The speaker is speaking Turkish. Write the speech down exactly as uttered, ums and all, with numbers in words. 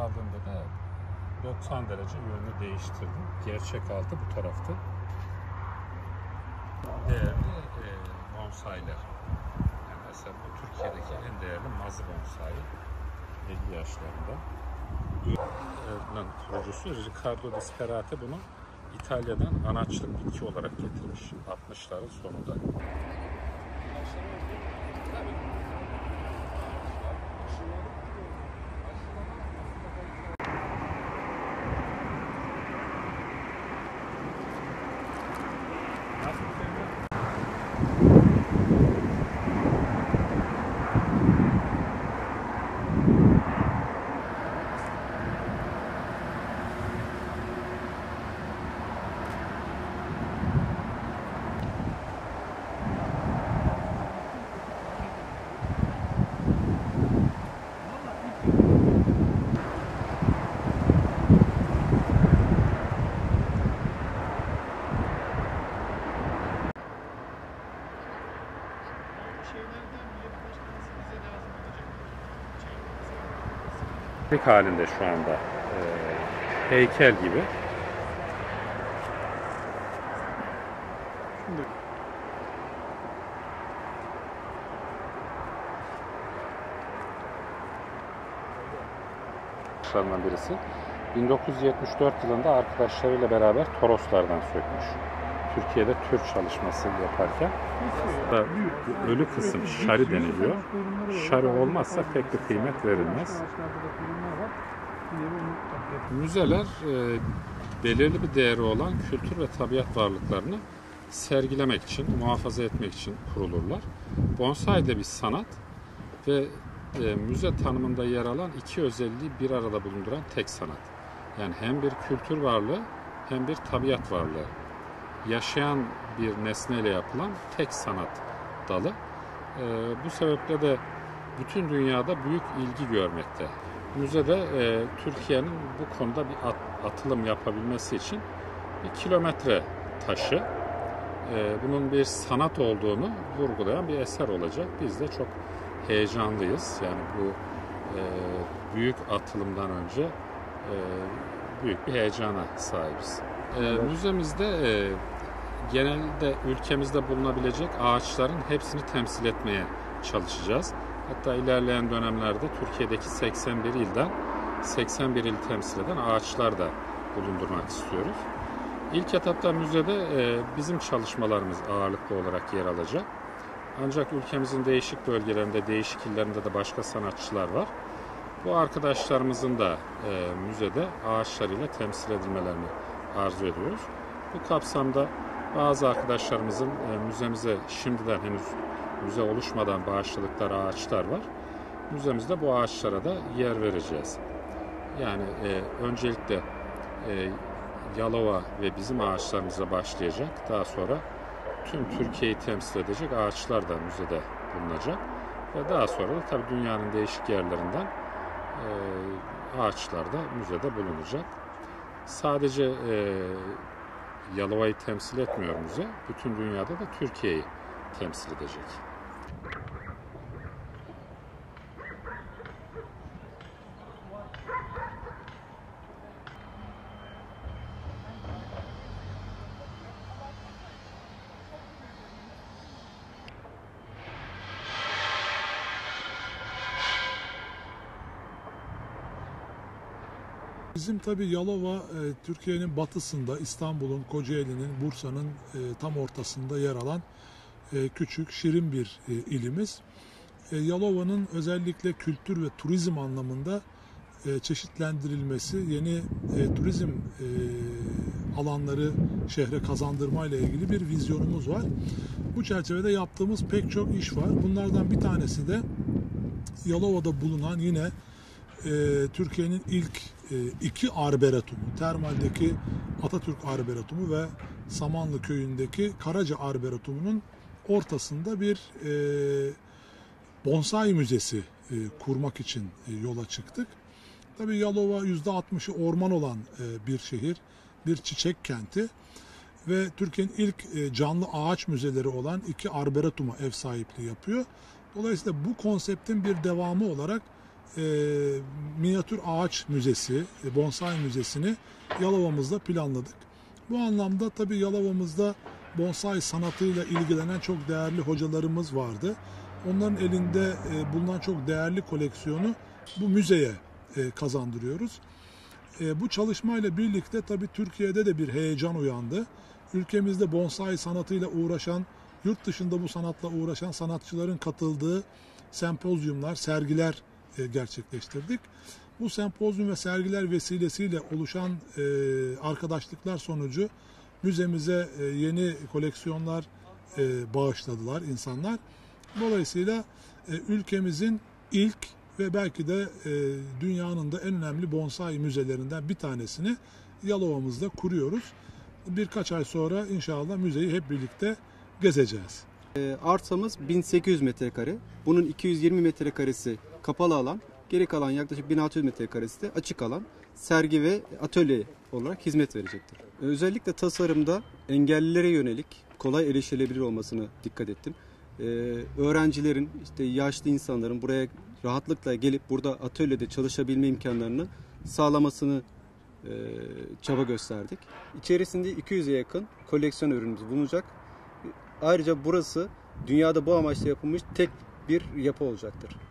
aldığımda da doksan derece yönünü değiştirdim. Gerçek altı bu taraftı. Değerli e, bonsailer. Yani mesela bu Türkiye'deki en değerli mazı bonsai. elli yaşlarında. Bunun kurucusu Riccardo Disperate bunu İtalya'dan anaçlık bitki olarak getirmiş altmışların sonunda. halinde şu anda e, heykel gibi. Şimdi birisi bin dokuz yüz yetmiş dört yılında arkadaşlarıyla beraber Toroslardan sökmüş. Türkiye'de tür çalışması yaparken bu ölü kısım şari deniliyor. Şari olmazsa pek bir kıymet verilmez. Müzeler e, belirli bir değeri olan kültür ve tabiat varlıklarını sergilemek için, muhafaza etmek için kurulurlar. Bonsai de bir sanat ve e, müze tanımında yer alan iki özelliği bir arada bulunduran tek sanat. Yani hem bir kültür varlığı hem bir tabiat varlığı. Yaşayan bir nesneyle yapılan tek sanat dalı. E, bu sebeple de bütün dünyada büyük ilgi görmekte. Müzede e, Türkiye'nin bu konuda bir at, atılım yapabilmesi için bir kilometre taşı, e, bunun bir sanat olduğunu vurgulayan bir eser olacak. Biz de çok heyecanlıyız. Yani bu e, büyük atılımdan önce e, büyük bir heyecana sahibiz. E, müzemizde e, genelde ülkemizde bulunabilecek ağaçların hepsini temsil etmeye çalışacağız. Hatta ilerleyen dönemlerde Türkiye'deki seksen bir ilden seksen bir il temsil eden ağaçlar da bulundurmak istiyoruz. İlk etapta müzede e, bizim çalışmalarımız ağırlıklı olarak yer alacak. Ancak ülkemizin değişik bölgelerinde, değişik illerinde de başka sanatçılar var. Bu arkadaşlarımızın da e, müzede ağaçlarıyla temsil edilmelerini arzu ediyoruz. Bu kapsamda bazı arkadaşlarımızın e, müzemize şimdiden henüz müze oluşmadan bağışladıkları ağaçlar var. Müzemizde bu ağaçlara da yer vereceğiz. Yani e, öncelikle e, Yalova ve bizim ağaçlarımıza başlayacak. Daha sonra tüm Türkiye'yi temsil edecek ağaçlar da müzede bulunacak. Ve daha sonra da tabii dünyanın değişik yerlerinden e, ağaçlar da müzede bulunacak. Sadece e, Yalova'yı temsil etmiyor müze. Bütün dünyada da Türkiye'yi temsil edecek. Bizim tabii Yalova, e, Türkiye'nin batısında, İstanbul'un, Kocaeli'nin, Bursa'nın e, tam ortasında yer alan e, küçük, şirin bir e, ilimiz. E, Yalova'nın özellikle kültür ve turizm anlamında e, çeşitlendirilmesi, yeni e, turizm e, alanları şehre kazandırmayla ilgili bir vizyonumuz var. Bu çerçevede yaptığımız pek çok iş var. Bunlardan bir tanesi de Yalova'da bulunan yine e, Türkiye'nin ilk e, iki arboretumu, Termal'deki Atatürk Arboretumu ve Samanlı Köyü'ndeki Karaca Arboretumu'nun ortasında bir e, bonsai müzesi e, kurmak için e, yola çıktık. Tabii Yalova yüzde altmışı orman olan e, bir şehir, bir çiçek kenti ve Türkiye'nin ilk e, canlı ağaç müzeleri olan iki arboretuma ev sahipliği yapıyor. Dolayısıyla bu konseptin bir devamı olarak e, minyatür ağaç müzesi, e, bonsai müzesini Yalova'mızda planladık. Bu anlamda tabii Yalova'mızda bonsai sanatıyla ilgilenen çok değerli hocalarımız vardı. Onların elinde e, bulunan çok değerli koleksiyonu bu müzeye e, kazandırıyoruz. E, bu çalışmayla birlikte tabii Türkiye'de de bir heyecan uyandı. Ülkemizde bonsai sanatıyla uğraşan, yurt dışında bu sanatla uğraşan sanatçıların katıldığı sempozyumlar, sergiler e, gerçekleştirdik. Bu sempozyum ve sergiler vesilesiyle oluşan e, arkadaşlıklar sonucu müzemize e, yeni koleksiyonlar e, bağışladılar insanlar. Dolayısıyla e, ülkemizin ilk ve belki de e, dünyanın da en önemli bonsai müzelerinden bir tanesini Yalova'mızda kuruyoruz. Birkaç ay sonra inşallah müzeyi hep birlikte gezeceğiz. E, arsamız bin sekiz yüz metrekare. Bunun iki yüz yirmi metrekaresi kapalı alan, geri kalan yaklaşık bin altı yüz metrekaresi de açık alan, sergi ve atölye olarak hizmet verecektir. Özellikle tasarımda engellilere yönelik kolay erişilebilir olmasını dikkat ettim. Ee, öğrencilerin, işte yaşlı insanların buraya rahatlıkla gelip burada atölyede çalışabilme imkanlarını sağlamasını e, çaba gösterdik. İçerisinde iki yüze yakın koleksiyon ürünümüz bulunacak. Ayrıca burası dünyada bu amaçla yapılmış tek bir yapı olacaktır.